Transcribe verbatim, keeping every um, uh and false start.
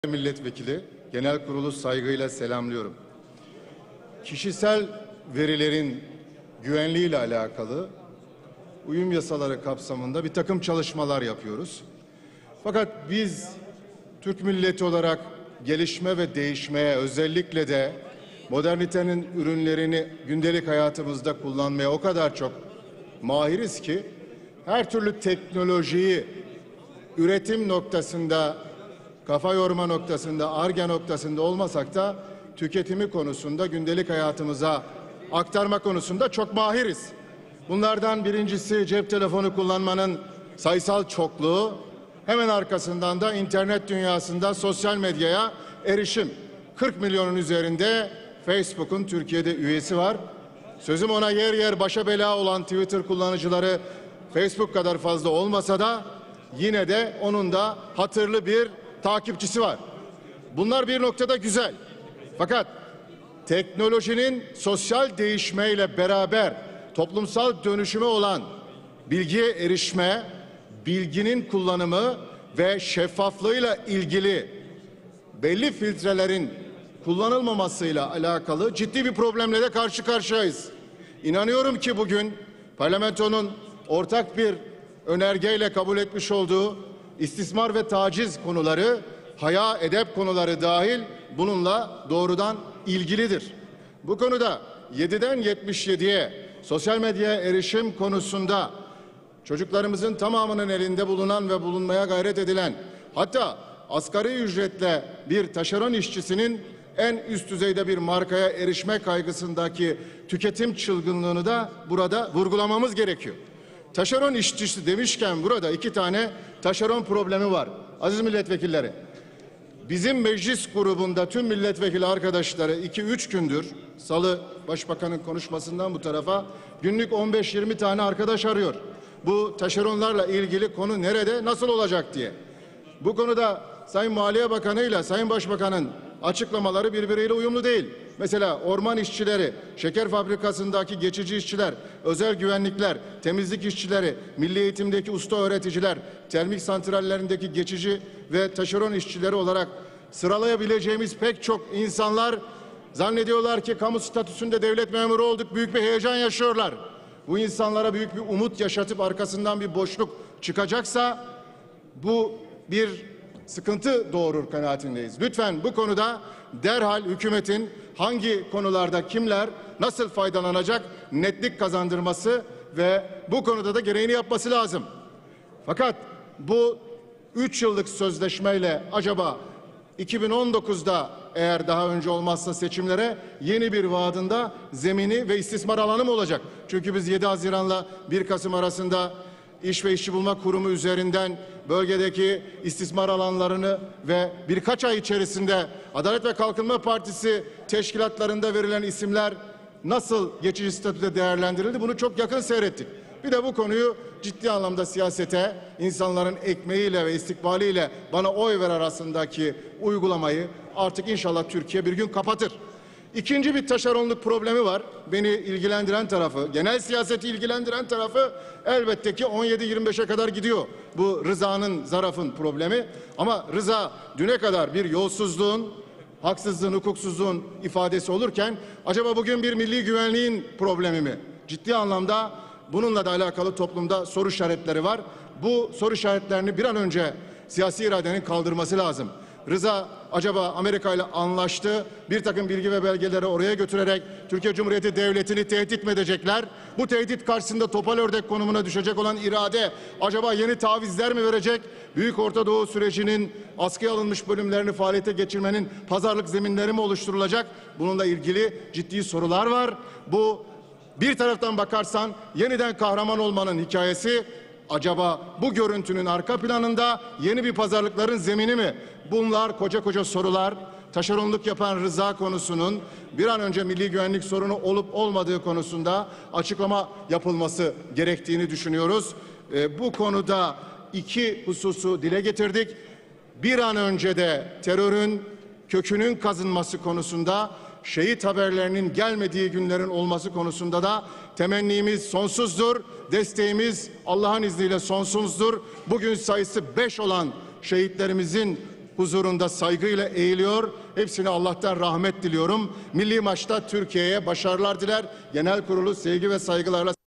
Milletvekili, genel kurulu saygıyla selamlıyorum. Kişisel verilerin güvenliği ile alakalı uyum yasaları kapsamında bir takım çalışmalar yapıyoruz. Fakat biz Türk milleti olarak gelişme ve değişmeye, özellikle de modernitenin ürünlerini gündelik hayatımızda kullanmaya o kadar çok mahiriz ki her türlü teknolojiyi üretim noktasında, kafa yorma noktasında, Ar-Ge noktasında olmasak da tüketimi konusunda, gündelik hayatımıza aktarma konusunda çok mahiriz. Bunlardan birincisi cep telefonu kullanmanın sayısal çokluğu, hemen arkasından da internet dünyasında sosyal medyaya erişim. kırk milyonun üzerinde Facebook'un Türkiye'de üyesi var. Sözüm ona yer yer başa bela olan Twitter kullanıcıları Facebook kadar fazla olmasa da yine de onun da hatırlı bir takipçisi var. Bunlar bir noktada güzel. Fakat teknolojinin sosyal değişmeyle beraber toplumsal dönüşüme olan bilgiye erişme, bilginin kullanımı ve şeffaflığıyla ilgili belli filtrelerin kullanılmamasıyla alakalı ciddi bir problemle de karşı karşıyayız. İnanıyorum ki bugün parlamentonun ortak bir önergeyle kabul etmiş olduğu istismar ve taciz konuları, haya edep konuları dahil bununla doğrudan ilgilidir. Bu konuda yediden yetmiş yediye sosyal medyaya erişim konusunda çocuklarımızın tamamının elinde bulunan ve bulunmaya gayret edilen, hatta asgari ücretle bir taşeron işçisinin en üst düzeyde bir markaya erişme kaygısındaki tüketim çılgınlığını da burada vurgulamamız gerekiyor. Taşeron işçisi demişken burada iki tane taşeron problemi var. Aziz milletvekilleri, bizim meclis grubunda tüm milletvekili arkadaşları iki üç gündür, Salı Başbakanın konuşmasından bu tarafa günlük on beş yirmi tane arkadaş arıyor. Bu taşeronlarla ilgili konu nerede, nasıl olacak diye. Bu konuda Sayın Maliye Bakanı ile Sayın Başbakan'ın açıklamaları birbiriyle uyumlu değil. Mesela orman işçileri, şeker fabrikasındaki geçici işçiler, özel güvenlikler, temizlik işçileri, milli eğitimdeki usta öğreticiler, termik santrallerindeki geçici ve taşeron işçileri olarak sıralayabileceğimiz pek çok insanlar zannediyorlar ki kamu statüsünde devlet memuru olduk, büyük bir heyecan yaşıyorlar. Bu insanlara büyük bir umut yaşatıp arkasından bir boşluk çıkacaksa bu bir sıkıntı doğurur kanaatindeyiz. Lütfen bu konuda derhal hükümetin hangi konularda kimler nasıl faydalanacak netlik kazandırması ve bu konuda da gereğini yapması lazım. Fakat bu üç yıllık sözleşmeyle acaba iki bin on dokuzda eğer daha önce olmazsa seçimlere yeni bir vaadında zemini ve istismar alanı mı olacak? Çünkü biz yedi Haziran'la bir Kasım arasında İş ve İşçi Bulma Kurumu üzerinden bölgedeki istismar alanlarını ve birkaç ay içerisinde Adalet ve Kalkınma Partisi teşkilatlarında verilen isimler nasıl geçici statüde değerlendirildi, bunu çok yakın seyrettik. Bir de bu konuyu ciddi anlamda siyasete, insanların ekmeğiyle ve istikbaliyle bana oy ver arasındaki uygulamayı artık inşallah Türkiye bir gün kapatır. İkinci bir taşeronluk problemi var. Beni ilgilendiren tarafı, genel siyaseti ilgilendiren tarafı elbette ki on yedi yirmi beşe kadar gidiyor. Bu rızanın, zarafın problemi. Ama rıza düne kadar bir yolsuzluğun, haksızlığın, hukuksuzluğun ifadesi olurken acaba bugün bir milli güvenliğin problemi mi? Ciddi anlamda bununla da alakalı toplumda soru işaretleri var. Bu soru işaretlerini bir an önce siyasi iradenin kaldırması lazım. Rıza acaba Amerika ile anlaştı, bir takım bilgi ve belgeleri oraya götürerek Türkiye Cumhuriyeti Devleti'ni tehdit mi edecekler? Bu tehdit karşısında topal ördek konumuna düşecek olan irade acaba yeni tavizler mi verecek? Büyük Orta Doğu sürecinin askıya alınmış bölümlerini faaliyete geçirmenin pazarlık zeminleri mi oluşturulacak? Bununla ilgili ciddi sorular var. Bu bir taraftan bakarsan yeniden kahraman olmanın hikayesi. Acaba bu görüntünün arka planında yeni bir pazarlıkların zemini mi? Bunlar koca koca sorular. Taşeronluk yapan rıza konusunun bir an önce milli güvenlik sorunu olup olmadığı konusunda açıklama yapılması gerektiğini düşünüyoruz. Ee, bu konuda iki hususu dile getirdik. Bir an önce de terörün kökünün kazınması konusunda, şehit haberlerinin gelmediği günlerin olması konusunda da temennimiz sonsuzdur. Desteğimiz Allah'ın izniyle sonsuzdur. Bugün sayısı beş olan şehitlerimizin huzurunda saygıyla eğiliyor. Hepsine Allah'tan rahmet diliyorum. Milli maçta Türkiye'ye başarılar diler. Genel kurulu sevgi ve saygılarla